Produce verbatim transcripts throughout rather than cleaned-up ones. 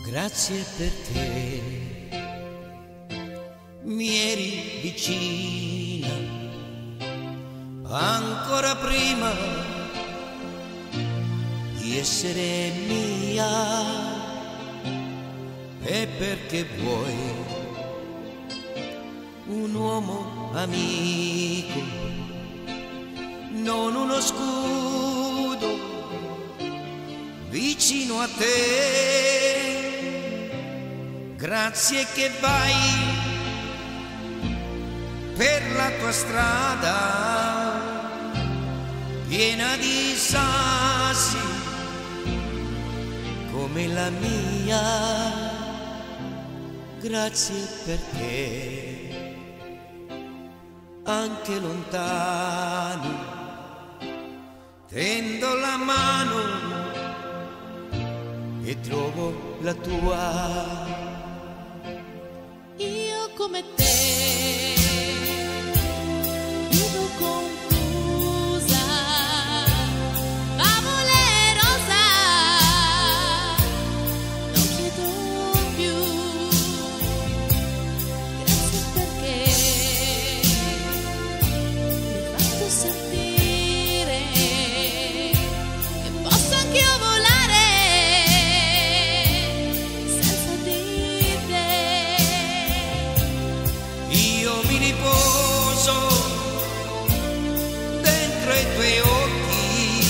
Grazie perché mi eri vicina ancora prima di essere mia, e perché vuoi un uomo amico, non uno scudo vicino a te. Grazie che vai per la tua strada piena di sassi come la mia. Grazie perché anche lontano tendo la mano e trovo la tua. Io come te vivo confusa, favole rosa, non chiedo più. Grazie perché mi hai fatto sentire che posso anch'io volare senza di te. Io mi riposo dentro i tuoi occhi,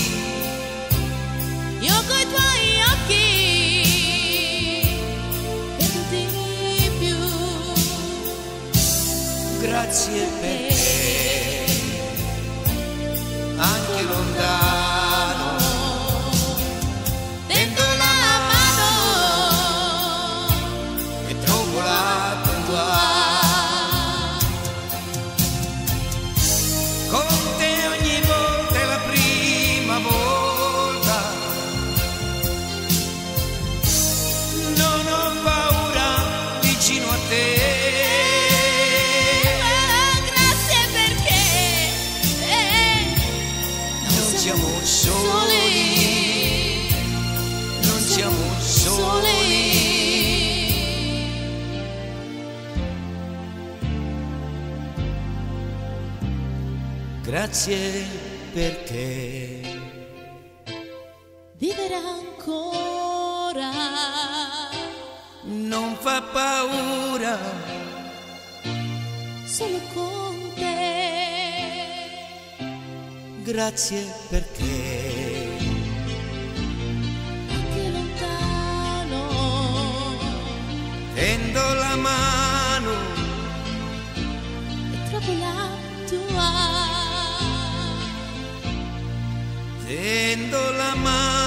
Io coi tuoi occhi vedo di più. grazie perché anche lontano Tendo la mano e trovo la tua. Con te ogni volta è la prima volta, non ho paura vicino a te. Grazie perché eh, Non siamo soli, non siamo soli. Grazie perché vivere ancora non fa paura. solo con te. Grazie perché Anche lontano tendo la mano e trovo la tua. tendo la mano